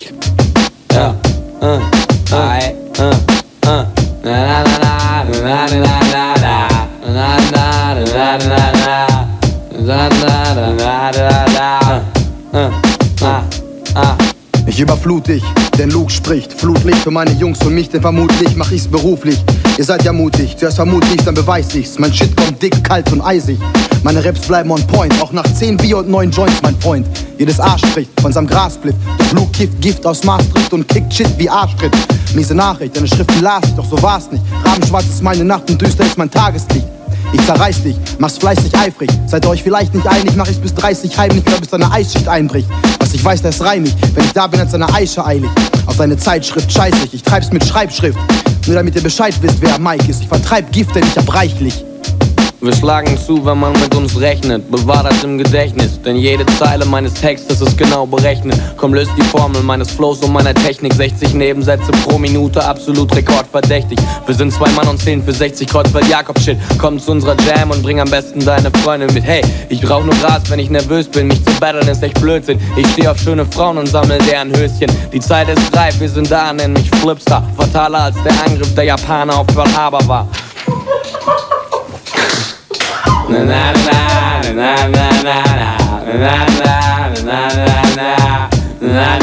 Ja, ai, na na na na na na na na na na. Ich überflut dich, denn Luke spricht. Flutlicht für meine Jungs und mich, denn vermutlich mach ich's beruflich. Ihr seid ja mutig, zuerst vermut ich's, dann beweis ich's. Mein Shit kommt dick, kalt und eisig. Meine Raps bleiben on point, auch nach 10 Bier und 9 Joints, mein Freund. Jedes Arsch spricht von seinem Grassplit. Doch Luke kifft Gift aus Maastricht und kickt Shit wie Arschtritt. Miese Nachricht, deine Schriften las ich, doch so war's nicht. Rabenschwarz ist meine Nacht und düster ist mein Tageslicht. Ich zerreiß dich, mach's fleißig eifrig. Seid ihr euch vielleicht nicht einig, mach ich's bis 30 heimlich oder bis deine Eisschicht einbricht. Was ich weiß, das reim ich, wenn ich da bin, als deine Eiche eilig. Auf deine Zeitschrift scheiß ich treib's mit Schreibschrift. Nur damit ihr Bescheid wisst, wer Mike ist. Ich vertreib Gift, denn ich hab reichlich. Wir schlagen zu, wenn man mit uns rechnet, bewahr das im Gedächtnis, denn jede Zeile meines Textes ist genau berechnet. Komm, löst die Formel meines Flows und meiner Technik, 60 Nebensätze pro Minute, absolut rekordverdächtig. Wir sind 2 Mann und 10 für 60 Kreuzfeld Jakob-Shit. Komm zu unserer Jam und bring am besten deine Freundin mit. Hey, ich rauch nur Gras, wenn ich nervös bin, mich zu battlen ist echt Blödsinn. Ich steh auf schöne Frauen und sammle deren Höschen. Die Zeit ist reif, wir sind da, nenn mich Flipstar. Fataler als der Angriff der Japaner auf Pearl Harbor war. Na na na na na na na na na na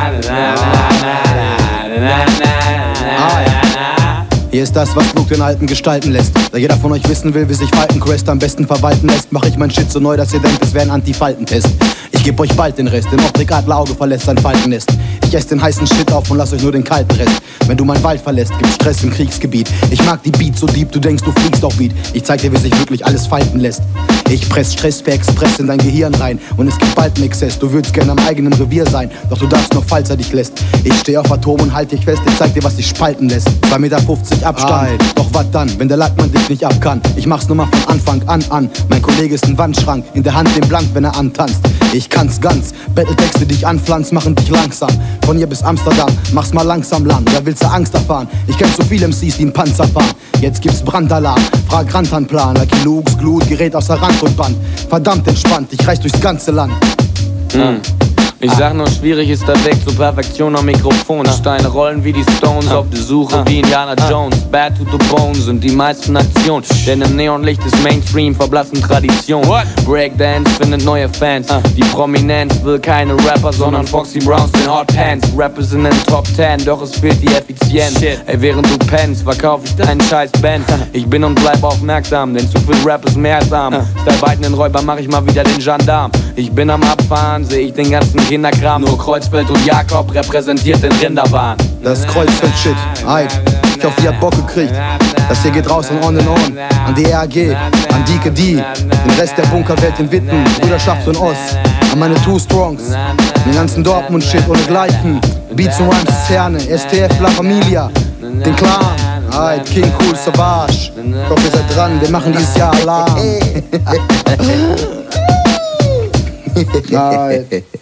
na. Hier ist das, was Luke den Alten gestalten lässt. Da jeder von euch wissen will, wie sich Faltenquest am besten verwalten lässt, mach ich mein Shit so neu, dass ihr denkt, es wäre ein Anti-Faltentest. Ich geb euch bald den Rest, denn Optik Adlerauge verlässt sein Faltennest. Ich ess den heißen Shit auf und lass euch nur den kalten Rest. Wenn du meinen Wald verlässt, gibt's Stress im Kriegsgebiet. Ich mag die Beats so deep, du denkst, du fliegst auf Beat. Ich zeig dir, wie sich wirklich alles falten lässt. Ich press Stress per Express in dein Gehirn rein und es gibt bald einen Exzess. Du würdest gerne am eigenen Revier sein, doch du darfst noch, falls er dich lässt. Ich steh auf Atom und halt dich fest, ich zeig dir, was dich spalten lässt. 2,50 Meter Abstand, doch wat dann, wenn der Lackmann dich nicht ab kann? Ich mach's nur mal von Anfang an. Mein Kollege ist ein Wandschrank, in der Hand den Blank, wenn er antanzt. Ich kann's ganz, Battletexte, die ich anpflanz, machen dich langsam. Von hier bis Amsterdam, mach's mal langsam lang. Da willst du Angst erfahren, ich kenn so viele MCs, die einen Panzer fahren. Jetzt gibt's Brandalarm, frag Rantanplan. Lucky Lukes Glut gerät außer Rand und Band. Verdammt entspannt, ich reich durchs ganze Land. Ich sag nur, schwierig ist der Weg zur Perfektion am Mikrofon. Steine rollen wie die Stones, auf der Suche wie Indiana Jones. Bad to the bone sind die meisten Aktionen, denn im Neonlicht ist Mainstream, verblassen Tradition. Breakdance findet neue Fans, die Prominenz will keine Rapper, sondern Foxy Browns in Hot Pants. Rapper sind in Top 10, doch es fehlt die Effizienz. Ey, während du pennst, verkauf ich deinen scheiß Band. Ich bin und bleib aufmerksam, denn zu viel Rap ist mehr als arm. Style weiten den Räuber, mach ich mal wieder den Gendarm. Ich bin am Abfahren, seh ich den ganzen Kinderkram, nur Kreuzfeld und Jakob repräsentiert den Rinderwahn. Das Kreuzfeld-Shit, Eid. Ich hoffe, ihr habt Bock gekriegt. Das hier geht raus an an die RAG, an Dike D, den Rest der Bunkerwelt in Witten, Brüderschaft und Ost, an meine Two Strongs, den ganzen Dortmund-Shit ohne Gleichen, Beats und Rhymes Zerne, STF, La Familia, den Clan, Eid, King Cool, Savage. Ich hoffe, ihr seid dran, wir machen dieses Jahr Alarm. Eid.